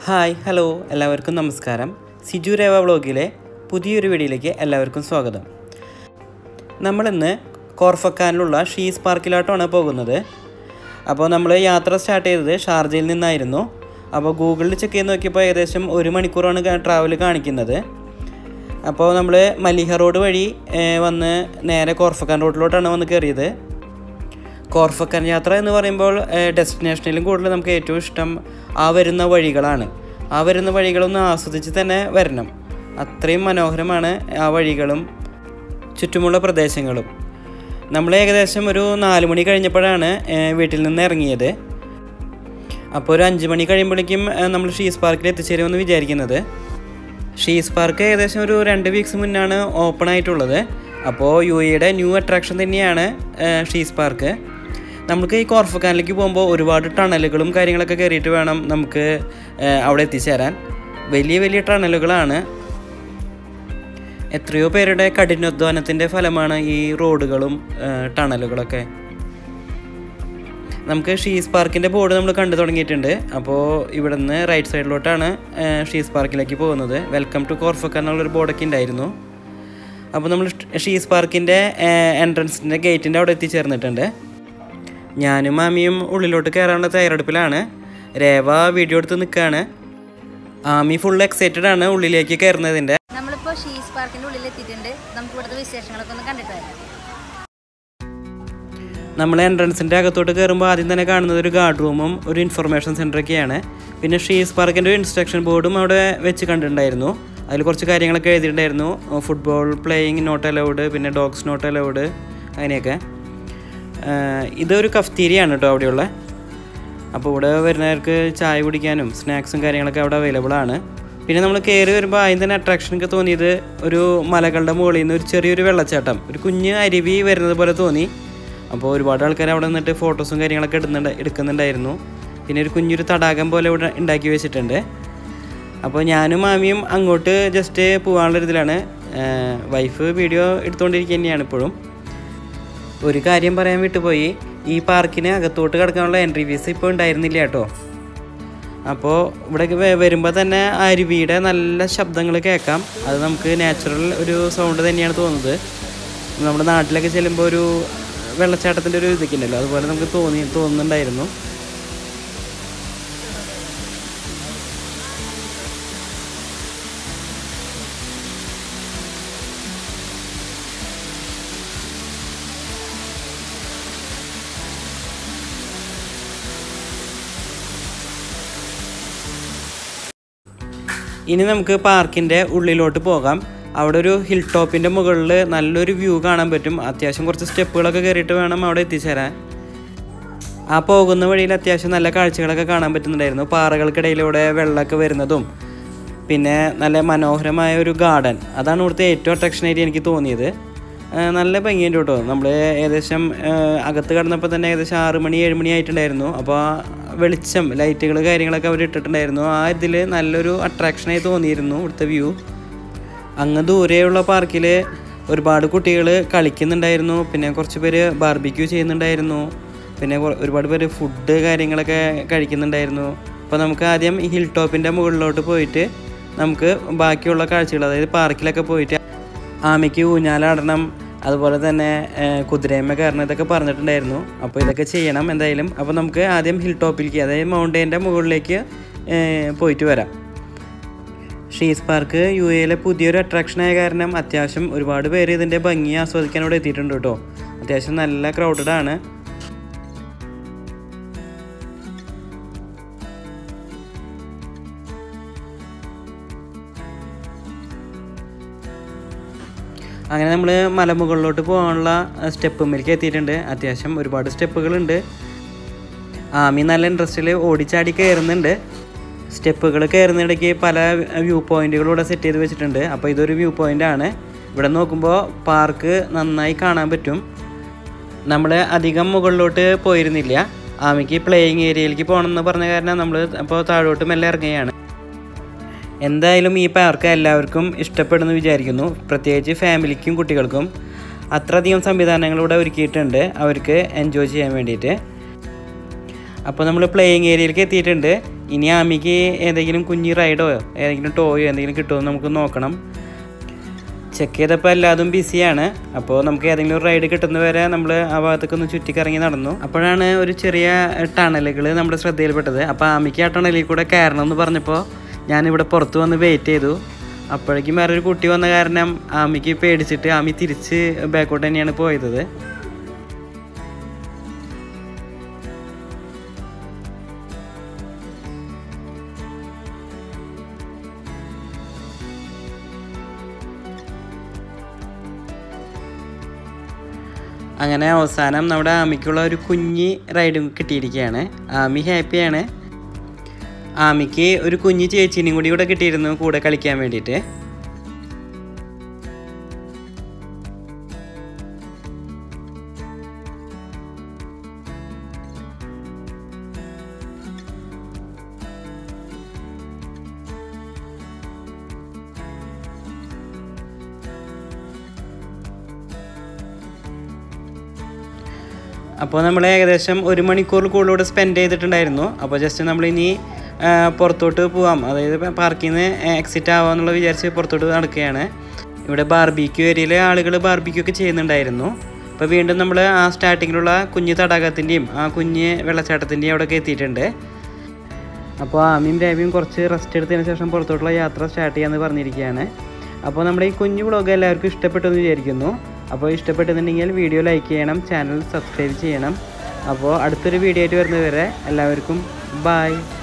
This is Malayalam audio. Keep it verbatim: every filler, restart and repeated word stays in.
ഹായ് ഹലോ എല്ലാവർക്കും നമസ്കാരം. സിജു രേവ വ്ളോഗിലെ പുതിയൊരു വീഡിയോയിലേക്ക് എല്ലാവർക്കും സ്വാഗതം. നമ്മളിന്ന് കോർഫക്കാനിലുള്ള ഷീസ് പാർക്കിലോട്ടാണ് പോകുന്നത്. അപ്പോൾ നമ്മൾ യാത്ര സ്റ്റാർട്ട് ചെയ്തത് ഷാർജയിൽ നിന്നായിരുന്നു. അപ്പോൾ ഗൂഗിളിൽ ചെക്ക് ചെയ്ത് നോക്കിയപ്പോൾ ഏകദേശം ഒരു മണിക്കൂറാണ് ട്രാവൽ കാണിക്കുന്നത്. അപ്പോൾ നമ്മൾ മലിഹ റോഡ് വഴി വന്ന് നേരെ കോർഫക്കാൻ റോഡിലോട്ടാണ് വന്ന് കയറിയത്. കോർഫക്കാൻ യാത്ര എന്ന് പറയുമ്പോൾ ഡെസ്റ്റിനേഷനിലും കൂടുതൽ നമുക്ക് ഏറ്റവും ഇഷ്ടം ആ വരുന്ന വഴികളാണ്. ആ വരുന്ന വഴികളൊന്ന് ആസ്വദിച്ച് തന്നെ വരണം. അത്രയും മനോഹരമാണ് ആ വഴികളും ചുറ്റുമുള്ള പ്രദേശങ്ങളും. നമ്മൾ ഏകദേശം ഒരു നാല് മണി കഴിഞ്ഞപ്പോഴാണ് വീട്ടിൽ നിന്ന് ഇറങ്ങിയത്. അപ്പോൾ ഒരു അഞ്ച് മണി കഴിയുമ്പോഴേക്കും നമ്മൾ ഷീസ് പാർക്കിൽ എത്തിച്ചേരുമെന്ന് വിചാരിക്കുന്നത്. ഷീസ് പാർക്ക് ഏകദേശം ഒരു രണ്ട് വീക്സ് മുന്നാണ് ഓപ്പൺ ആയിട്ടുള്ളത്. അപ്പോൾ യു എയുടെ ന്യൂ അട്രാക്ഷൻ തന്നെയാണ് ഷീസ് പാർക്ക്. നമുക്ക് ഈ കോർഫക്കാനിലേക്ക് പോകുമ്പോൾ ഒരുപാട് ടണലുകളും കാര്യങ്ങളൊക്കെ കയറിയിട്ട് വേണം നമുക്ക് അവിടെ എത്തിച്ചേരാൻ. വലിയ വലിയ ടണലുകളാണ്. എത്രയോ പേരുടെ കഠിനാധ്വാനത്തിൻ്റെ ഫലമാണ് ഈ റോഡുകളും ടണലുകളൊക്കെ. നമുക്ക് ഷീസ് പാർക്കിൻ്റെ ബോർഡ് നമ്മൾ കണ്ടു തുടങ്ങിയിട്ടുണ്ട്. അപ്പോൾ ഇവിടെ നിന്ന് റൈറ്റ് സൈഡിലോട്ടാണ് ഷീസ് പാർക്കിലേക്ക് പോകുന്നത്. വെൽക്കം ടു കോർഫക്കാൻ എന്നുള്ളൊരു ബോർഡൊക്കെ ഉണ്ടായിരുന്നു. അപ്പോൾ നമ്മൾ ഷീസ് പാർക്കിൻ്റെ എൻട്രൻസിൻ്റെ ഗേറ്റിൻ്റെ അവിടെ എത്തിച്ചേർന്നിട്ടുണ്ട്. ഞാനും മാമിയും ഉള്ളിലോട്ട് കയറാനുള്ള തയ്യാറെടുപ്പിലാണ്. രേവ വീഡിയോ എടുത്ത് നിൽക്കുകയാണ്. ആമി ഫുൾ എക്സൈറ്റഡ് ആണ് ഉള്ളിലേക്ക് കയറുന്നതിൻ്റെ. നമ്മളിപ്പോൾ ഷീസ് പാർക്കിൻ്റെ ഉള്ളിൽ എത്തിയിട്ടുണ്ട്. നമുക്ക് ഇവിടുത്തെ വിശേഷങ്ങളൊക്കെ ഒന്ന് കണ്ടിട്ട് വരാം. നമ്മൾ എൻട്രൻസിൻ്റെ അകത്തോട്ട് കയറുമ്പോൾ ആദ്യം തന്നെ കാണുന്നത് ഒരു ഗാർഡ് റൂമും ഒരു ഇൻഫർമേഷൻ സെൻ്ററൊക്കെയാണ്. പിന്നെ ഷീസ് പാർക്കിൻ്റെ ഒരു ഇൻസ്ട്രക്ഷൻ ബോർഡും അവിടെ വെച്ച് കണ്ടിട്ടുണ്ടായിരുന്നു. അതിൽ കുറച്ച് കാര്യങ്ങളൊക്കെ എഴുതിയിട്ടുണ്ടായിരുന്നു. ഫുട്ബോൾ പ്ലേയിങ് നോട്ട് അലൗഡ്, പിന്നെ ഡോഗ്സ് നോട്ട് അലൗഡ്, അങ്ങനെയൊക്കെ. ഇതൊരു കഫ്തീരിയാണ് കേട്ടോ അവിടെയുള്ള. അപ്പോൾ ഇവിടെ വരുന്നവർക്ക് ചായ കുടിക്കാനും സ്നാക്സും കാര്യങ്ങളൊക്കെ അവിടെ അവൈലബിൾ ആണ്. പിന്നെ നമ്മൾ കയറി വരുമ്പോൾ അതിന് തന്നെ അട്രാക്ഷനൊക്കെ തോന്നിയത് ഒരു മലകളുടെ മുകളിൽ നിന്ന് ഒരു ചെറിയൊരു വെള്ളച്ചാട്ടം, ഒരു കുഞ്ഞ് അരുവി വരുന്നത് പോലെ തോന്നി. അപ്പോൾ ഒരുപാട് ആൾക്കാർ അവിടെ നിന്നിട്ട് ഫോട്ടോസും കാര്യങ്ങളൊക്കെ എടുക്കുന്നുണ്ട് എടുക്കുന്നുണ്ടായിരുന്നു. പിന്നെ ഒരു കുഞ്ഞൊരു തടാകം പോലെ ഇവിടെ ഉണ്ടാക്കി വെച്ചിട്ടുണ്ട്. അപ്പോൾ ഞാനും മാമിയും അങ്ങോട്ട് ജസ്റ്റ് പോകാനുള്ള ഇതിലാണ്. വൈഫ് വീഡിയോ എടുത്തുകൊണ്ടിരിക്കുക തന്നെയാണ് ഇപ്പോഴും. ഒരു കാര്യം പറയാൻ വിട്ടുപോയി, ഈ പാർക്കിന് അകത്തോട്ട് കിടക്കാനുള്ള എൻട്രി ഫീസ് ഇപ്പോൾ ഉണ്ടായിരുന്നില്ല കേട്ടോ. അപ്പോൾ ഇവിടെ വരുമ്പോൾ തന്നെ അരുവിയുടെ നല്ല ശബ്ദങ്ങൾ കേൾക്കാം. അത് നമുക്ക് നാച്ചുറൽ ഒരു സൗണ്ട് തന്നെയാണ് തോന്നുന്നത്. നമ്മുടെ നാട്ടിലൊക്കെ ചെല്ലുമ്പോൾ ഒരു വെള്ളച്ചാട്ടത്തിൻ്റെ ഒരു ഇതൊക്കെ ഉണ്ടല്ലോ, അതുപോലെ നമുക്ക് തോന്നി തോന്നുന്നുണ്ടായിരുന്നു. ഇനി നമുക്ക് പാർക്കിൻ്റെ ഉള്ളിലോട്ട് പോകാം. അവിടെ ഒരു ഹിൽ ടോപ്പിൻ്റെ മുകളിൽ നല്ലൊരു വ്യൂ കാണാൻ പറ്റും. അത്യാവശ്യം കുറച്ച് സ്റ്റെപ്പുകളൊക്കെ കയറിയിട്ട് വേണം അവിടെ എത്തിച്ചേരാൻ. ആ പോകുന്ന വഴിയിൽ അത്യാവശ്യം നല്ല കാഴ്ചകളൊക്കെ കാണാൻ പറ്റുന്നുണ്ടായിരുന്നു. പാറകൾക്കിടയിലൂടെ വെള്ളമൊക്കെ വരുന്നതും പിന്നെ നല്ല മനോഹരമായ ഒരു ഗാർഡൻ. അതാണ് ഇവിടുത്തെ ഏറ്റവും അട്രാക്ഷൻ ആയിട്ട് എനിക്ക് തോന്നിയത്. നല്ല ഭംഗിയുണ്ട് കേട്ടോ. നമ്മൾ ഏകദേശം അകത്ത് കിടന്നപ്പോൾ തന്നെ ഏകദേശം ആറ് മണി ഏഴ് മണി ആയിട്ടുണ്ടായിരുന്നു. അപ്പോൾ വെളിച്ചം ലൈറ്റുകൾ കാര്യങ്ങളൊക്കെ അവർ ഇട്ടിട്ടുണ്ടായിരുന്നു. ആ ഇതിൽ നല്ലൊരു അട്രാക്ഷനായി തോന്നിയിരുന്നു ഇവിടുത്തെ വ്യൂ. അങ്ങ് ദൂരെയുള്ള പാർക്കിൽ ഒരുപാട് കുട്ടികൾ കളിക്കുന്നുണ്ടായിരുന്നു. പിന്നെ കുറച്ച് പേര് ബാർബിക്യൂ ചെയ്യുന്നുണ്ടായിരുന്നു. പിന്നെ ഒരുപാട് പേര് ഫുഡ് കാര്യങ്ങളൊക്കെ കഴിക്കുന്നുണ്ടായിരുന്നു. അപ്പോൾ നമുക്ക് ആദ്യം ഈ ഹിൽ ടോപ്പിൻ്റെ മുകളിലോട്ട് പോയിട്ട് നമുക്ക് ബാക്കിയുള്ള കാഴ്ചകൾ, അതായത് പാർക്കിലൊക്കെ പോയിട്ട് ആമയ്ക്ക് ഊഞ്ഞാലാടണം, അതുപോലെ തന്നെ കുതിരയമ്മ കയറണം, ഇതൊക്കെ പറഞ്ഞിട്ടുണ്ടായിരുന്നു. അപ്പോൾ ഇതൊക്കെ ചെയ്യണം എന്തായാലും. അപ്പോൾ നമുക്ക് ആദ്യം ഹിൽ ടോപ്പിലേക്ക്, അതായത് മൗണ്ടൈൻ്റെ മുകളിലേക്ക് പോയിട്ട് വരാം. ഷീസ് പാർക്ക് യു എയിലെ പുതിയൊരു അട്രാക്ഷനായ കാരണം അത്യാവശ്യം ഒരുപാട് പേര് ഇതിൻ്റെ ഭംഗി ആസ്വദിക്കാൻ ഇവിടെ എത്തിയിട്ടുണ്ട് കേട്ടോ. അത്യാവശ്യം നല്ല ക്രൗഡഡ് ആണ്. അങ്ങനെ നമ്മൾ മലമുകളിലോട്ട് പോകാനുള്ള സ്റ്റെപ്പുമ്മേലേക്ക് എത്തിയിട്ടുണ്ട്. അത്യാവശ്യം ഒരുപാട് സ്റ്റെപ്പുകളുണ്ട്. ആമി നല്ല ഇൻട്രസ്റ്റിൽ ഓടിച്ചാടി കയറുന്നുണ്ട്. സ്റ്റെപ്പുകൾ കയറുന്നിടയ്ക്ക് പല വ്യൂ പോയിൻറ്റുകളും ഇവിടെ സെറ്റ് ചെയ്ത് വെച്ചിട്ടുണ്ട്. അപ്പോൾ ഇതൊരു വ്യൂ പോയിൻ്റാണ്. ഇവിടെ നോക്കുമ്പോൾ പാർക്ക് നന്നായി കാണാൻ പറ്റും. നമ്മൾ അധികം മുകളിലോട്ട് പോയിരുന്നില്ല. ആമിക്ക് പ്ലേയിങ് ഏരിയയിലേക്ക് പോകണമെന്ന് പറഞ്ഞ കാരണം നമ്മൾ അപ്പോൾ താഴോട്ട് മെല്ലെ ഇറങ്ങുകയാണ്. എന്തായാലും ഈ പാർക്ക് എല്ലാവർക്കും ഇഷ്ടപ്പെടുമെന്ന് വിചാരിക്കുന്നു. പ്രത്യേകിച്ച് ഫാമിലിക്കും കുട്ടികൾക്കും. അത്രയധികം സംവിധാനങ്ങൾ ഇവിടെ ഒരുക്കിയിട്ടുണ്ട് അവർക്ക് എൻജോയ് ചെയ്യാൻ വേണ്ടിയിട്ട്. അപ്പോൾ നമ്മൾ പ്ലേയിങ് ഏരിയയിലേക്ക് എത്തിയിട്ടുണ്ട്. ഇനി ആമിക്ക് ഏതെങ്കിലും കുഞ്ഞി റൈഡോ ഏതെങ്കിലും ടോയോ എന്തെങ്കിലും കിട്ടുമോ എന്ന് നമുക്ക് നോക്കണം. ചെക്ക് ചെയ്തപ്പോൾ എല്ലാതും ബിസിയാണ്. അപ്പോൾ നമുക്ക് ഏതെങ്കിലും ഒരു റൈഡ് കിട്ടുന്നവരെ നമ്മൾ ആ ഭാഗത്തേക്ക് ഒന്ന് ചുറ്റിക്കറങ്ങി നടന്നു. അപ്പോഴാണ് ഒരു ചെറിയ ടണലുകൾ നമ്മുടെ ശ്രദ്ധയിൽപ്പെട്ടത്. അപ്പോൾ ആമിക്ക് ആ ടണലിൽ കൂടെ കയറണം എന്ന് പറഞ്ഞപ്പോൾ ഞാനിവിടെ പുറത്ത് വന്ന് വെയിറ്റ് ചെയ്തു. അപ്പോഴേക്കും വേറൊരു കുട്ടി വന്ന കാരണം ആമിക്ക് പേടിച്ചിട്ട് ആമി തിരിച്ച് ബാക്കോട്ട് തന്നെയാണ് പോയത്. അങ്ങനെ അവസാനം നമ്മുടെ ആമിക്കുള്ള ഒരു കുഞ്ഞി റൈഡും കിട്ടിയിരിക്കുകയാണ്. ആമി ഹാപ്പിയാണ്. ആമിക്ക് ഒരു കുഞ്ഞി ചേച്ചീനെയും കൂടി ഇവിടെ കിട്ടിയിരുന്നു കൂടെ കളിക്കാൻ വേണ്ടിയിട്ട്. അപ്പോൾ നമ്മൾ ഏകദേശം ഒരു മണിക്കൂറിൽ കൂടുതലൂടെ സ്പെൻഡ് ചെയ്തിട്ടുണ്ടായിരുന്നു. അപ്പോൾ ജസ്റ്റ് നമ്മളിനി പുറത്തോട്ട് പോവാം, അതായത് പാർക്കിൽ നിന്ന് എക്സിറ്റ് ആവാമെന്നുള്ള വിചാരിച്ച് പുറത്തോട്ട് നടക്കുകയാണ്. ഇവിടെ ബാർബിക്യൂ ഏരിയയിലെ ആളുകൾ ബാർബിക്യൂ ഒക്കെ ചെയ്യുന്നുണ്ടായിരുന്നു. അപ്പോൾ വീണ്ടും നമ്മൾ ആ സ്റ്റാർട്ടിങ്ങിലുള്ള കുഞ്ഞ് തടാകത്തിൻ്റെയും ആ കുഞ്ഞ് വെള്ളച്ചാട്ടത്തിൻ്റെയും അവിടെയൊക്കെ എത്തിയിട്ടുണ്ട്. അപ്പോൾ ആമിയും രാവിയും കുറച്ച് റെസ്റ്റ് എടുത്തതിന് ശേഷം പുറത്തോട്ടുള്ള യാത്ര സ്റ്റാർട്ട് ചെയ്യാമെന്ന് പറഞ്ഞിരിക്കുകയാണ്. അപ്പോൾ നമ്മുടെ ഈ കുഞ്ഞു വ്ളോഗ് എല്ലാവർക്കും ഇഷ്ടപ്പെട്ടു എന്ന് വിചാരിക്കുന്നു. അപ്പോൾ ഇഷ്ടപ്പെട്ടെന്നുണ്ടെങ്കിൽ വീഡിയോ ലൈക്ക് ചെയ്യണം, ചാനൽ സബ്സ്ക്രൈബ് ചെയ്യണം. അപ്പോൾ അടുത്തൊരു വീഡിയോ ആയിട്ട് വരുന്നതുവരെ എല്ലാവർക്കും ബൈ.